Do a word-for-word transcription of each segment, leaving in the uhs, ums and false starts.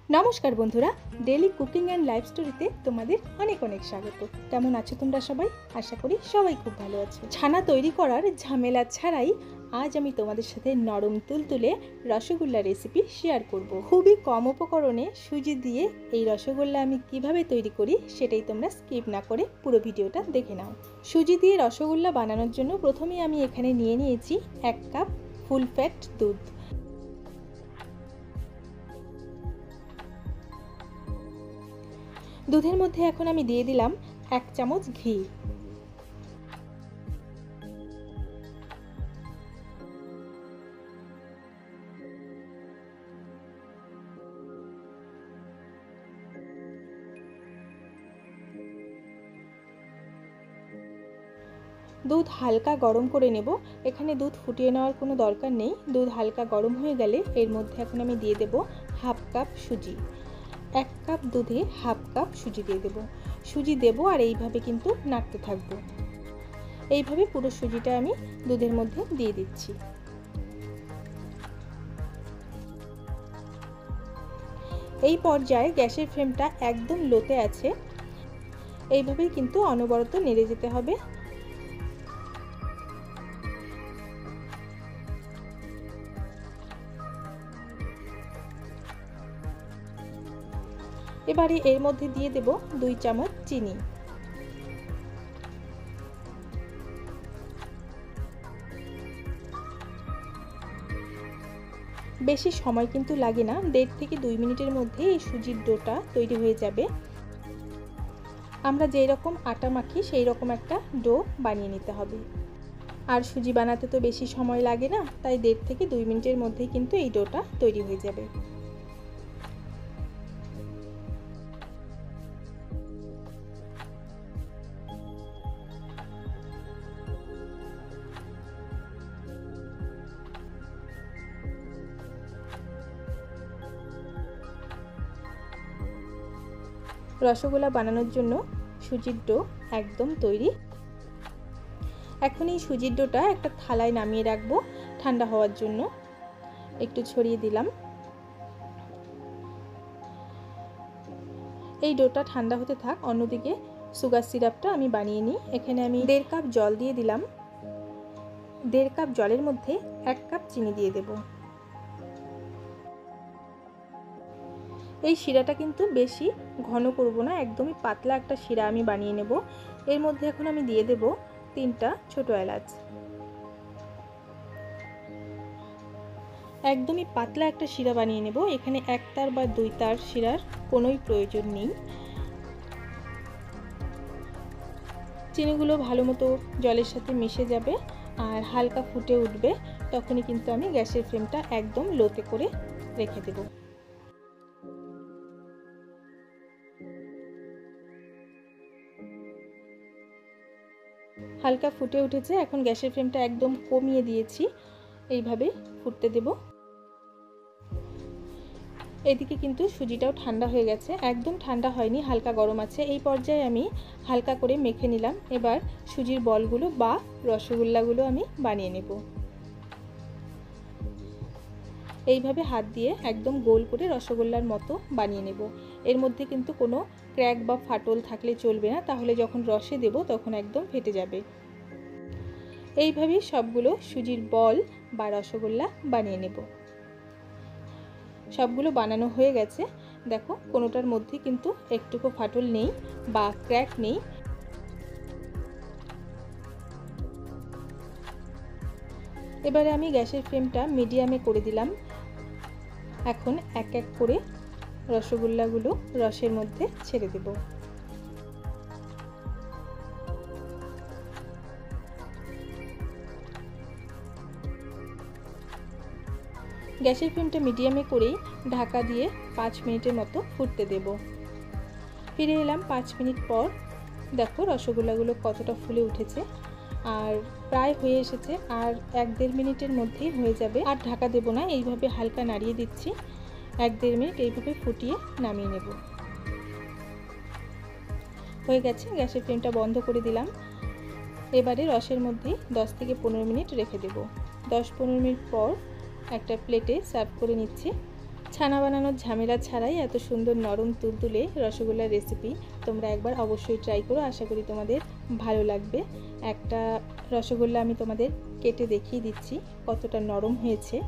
नमस्कार बंधुरा daily cooking and life स्टोरीते तुम्हादेर अनेक अनेक स्वागत। केमन आछो तोमरा सबाई? आशा करी सबाई खूब भालो आछो। छाना तैरी करार झामेला छाड़ाई आज आमी तोमादेर साथे नरम तुलतुले रसगोल्ला रेसिपि शेयर करब। खूबई कम उपकरणे सुजी दिए एई रसगोल्ला आमी किभाबे तैरी करी सेटाई तोमरा स्किप ना करे पुरो भिडियोटा देखे नाओ। सुजी दिए रसगोल्ला बानानोर जोन्नो प्रथमेई आमी एखाने निये नियेछि एक कप फुल फैट दूध। दूधेर मध्य एखन आमी दिए दिलाम एक चामच घी। दूध हालका गरम करे नेब। एखाने दूध फुटिए नेওয়ার कोनो दरकार नेই। दूध हालका गरम हो गेले एर मध्य एखन आमी दिए देब हाफ कप सुजी। एक कप दूधे हाफ कप सुजी दिए देब। सुजी देब और এইভাবে কিন্তু নাড়তে থাকবো। এইভাবে পুরো সুজিটা আমি দুধের মধ্যে দিয়ে দিচ্ছি। এই পর্যায়ে গ্যাসের ফ্লেমটা একদম লোতে আছে। এইভাবেই কিন্তু অনবরত নেড়ে যেতে হবে। এবারে এর মধ্যে দিয়ে দেব দুই চামচ চিনি। বেশি সময় কিন্তু লাগে না, দেড় থেকে দুই মিনিটের মধ্যে এই সুজির ডোটা তৈরি হয়ে যাবে। আমরা যেই রকম আটা মাখি সেই রকম একটা ডো বানিয়ে নিতে হবে। আর সুজি বানাতে তো বেশি সময় লাগে না, তাই দেড় থেকে দুই মিনিটের মধ্যেই কিন্তু এই ডোটা তৈরি হয়ে যাবে। रसगोल्ला बानानोर जोन्नो सुजिर डो एकदम तैरी। एखन एई सुजिर डोटा एकटा थालाय नामिये राखबो ठंडा हওয়ার जोन्नो। एकटु छड़िये दिलाम। एई डोटा ठंडा होते थाक, अन्यदिके सुगार सिरापटा आमी बानिये निই। एखाने आमी देড় कप जल दिये दिलाम। देড় कप जलेर मধ্যে एक कप चिनी दिये देब। এই শিরাটা কিন্তু বেশি ঘন করব না, একদমই পাতলা একটা শিরা আমি বানিয়ে নেব। এর মধ্যে এখন আমি দিয়ে দেব তিনটা ছোট এলাচ। একদমই পাতলা একটা শিরা বানিয়ে নেব। এখানে এক তার বা দুই তার শিরার কোনোই প্রয়োজন নেই। চিনিগুলো ভালোমতো জলের সাথে মিশে যাবে আর হালকা ফুটে উঠবে, তখনই কিন্তু আমি গ্যাসের ফ্লেমটা একদম লোতে করে রেখে দেব। হালকা ফুটে উঠেছে, এখন গ্যাসের ফ্লেমটা একদম কমিয়ে দিয়েছি। এইভাবে ফুটতে দেব। এদিকে কিন্তু সুজিটাও ঠান্ডা হয়ে গেছে, একদম ঠান্ডা হয়নি, হালকা গরম আছে। এই পর্যায়ে আমি হালকা করে মেখে নিলাম। এবার সুজির বলগুলো বা রসগোল্লাগুলো আমি বানিয়ে নেব। এইভাবে হাত দিয়ে একদম গোল করে রসগোল্লার মতো বানিয়ে নেব। এর মধ্যে কিন্তু কোনো ক্র্যাক বা ফাটল থাকলে চলবে না, তাহলে যখন রসে দেব তখন একদম ফেটে যাবে। এইভাবে সবগুলো সুজির বল বা রসগোল্লা বানিয়ে নেব। সবগুলো বানানো হয়ে গেছে। দেখো কোনোটার মধ্যে কিন্তু একটুকু ফাটল নেই বা ক্র্যাক নেই। এবারে আমি গ্যাসের ফ্লেমটা মিডিয়ামে করে দিলাম। এখন এক এক করে রসগোল্লাগুলো রসের মধ্যে ছেড়ে দেব। গ্যাসের ফ্লেমটা মিডিয়ামে করেই ঢাকা দিয়ে পাঁচ মিনিটের মতো ফুটতে দেব। ফিরে এলাম পাঁচ মিনিট পর। দেখো রসগোল্লাগুলো কতটা ফুলে উঠেছে আর প্রায় হয়ে এসেছে। আর এক দেড় মিনিটের মধ্যেই হয়ে যাবে। আর ঢাকা দেব না, এইভাবে হালকা নাড়িয়ে দিচ্ছি। এক দেড় মিনিট এইভাবে ফুটিয়ে নামিয়ে নেব। হয়ে গেছে, গ্যাসের ফ্লেমটা বন্ধ করে দিলাম। এবারে রসের মধ্যে দশ থেকে পনেরো মিনিট রেখে দেব। দশ পনেরো মিনিট পর একটা প্লেটে সার্ভ করে নিচ্ছি। ছানা বানানোর ঝামেলা ছাড়াই এত সুন্দর নরম তুলতুলে রসগোল্লার রেসিপি তোমরা একবার অবশ্যই ট্রাই করো। আশা করি তোমাদের ভালো লাগবে। একটা রসগোল্লা আমি তোমাদের কেটে দেখিয়ে দিচ্ছি কতটা নরম হয়েছে।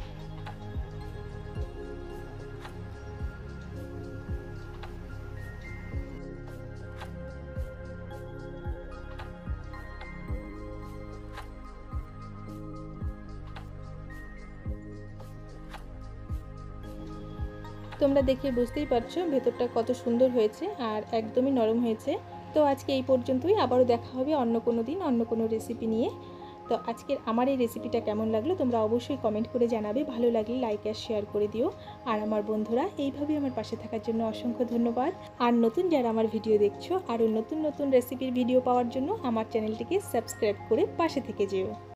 তোমরা দেখে বুঝতেই পারছো ভেতরটা কত সুন্দর হয়েছে আর একদমই নরম হয়েছে। তো আজকে এই পর্যন্তই, আবারও দেখা হবে অন্য কোনো দিন অন্য কোনো রেসিপি নিয়ে। তো আজকের আমার এই রেসিপিটা কেমন লাগলো তোমরা অবশ্যই কমেন্ট করে জানাবে। ভালো লাগলে লাইক আর শেয়ার করে দিও। আর আমার বন্ধুরা এইভাবেই আমার পাশে থাকার জন্য অসংখ্য ধন্যবাদ। আর নতুন যারা আমার ভিডিও দেখছো, আরও নতুন নতুন রেসিপির ভিডিও পাওয়ার জন্য আমার চ্যানেলটিকে সাবস্ক্রাইব করে পাশে থেকে যেও।